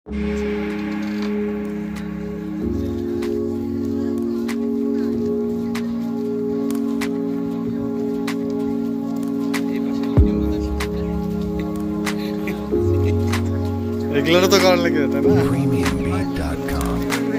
এগুলো তো করার লাগে তাই না premiumbeat.com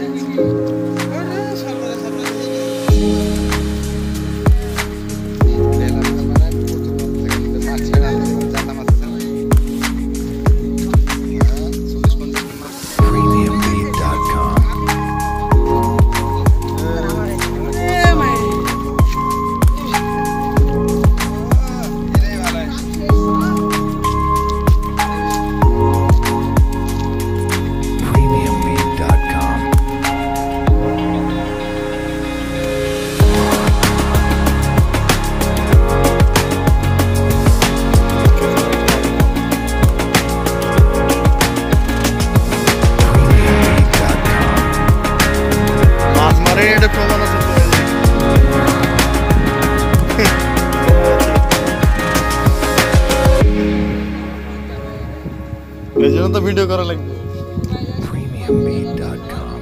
এই জন্য তো ভিডিও করা লাগবে premiumbeat.com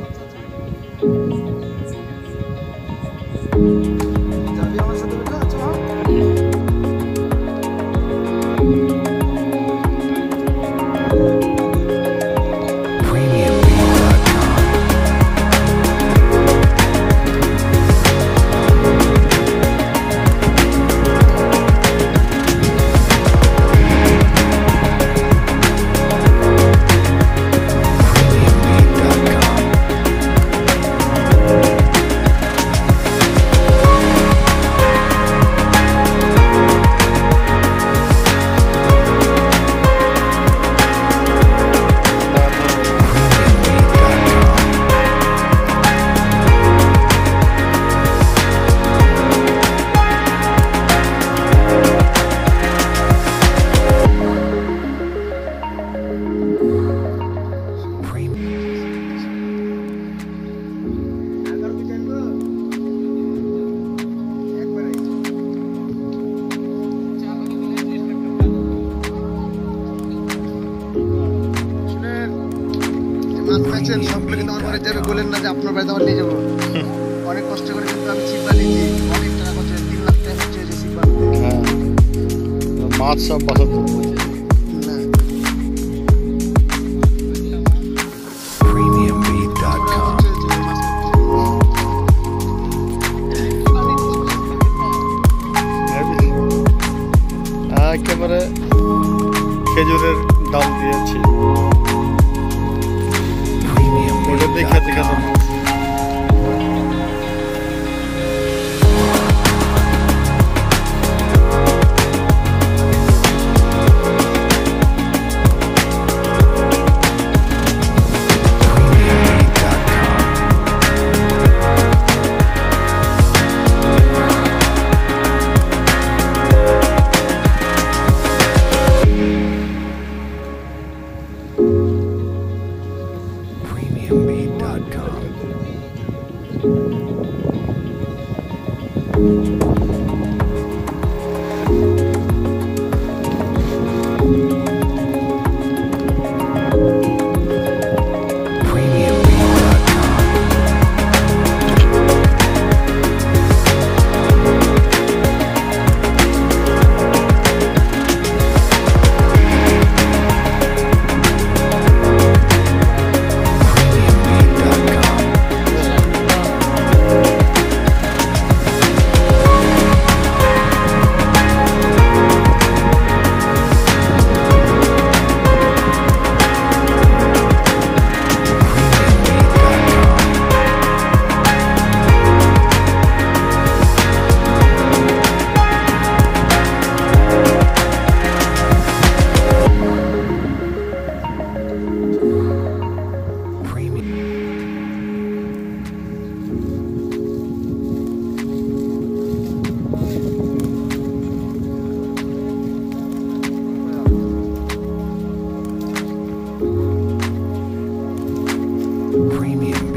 সবগুলো কিন্তু আমার বাড়িতে যাবে বলেন না যে আপনার বাড়িতে আমার নিয়ে যাবো অনেক কষ্ট করে কিন্তু আমি ছিপ বানিয়েছি অনেক টাকা খরচ 3 লাখ টাকা খরচ হয়েছে ছিপ বানাতে হ্যাঁ মাছ সব বাঁচাতে premiumbeat.com একেবারে খেজুরের ডাল দিয়েছি ওটা দিয়ে খেতে খেতে মাছ premium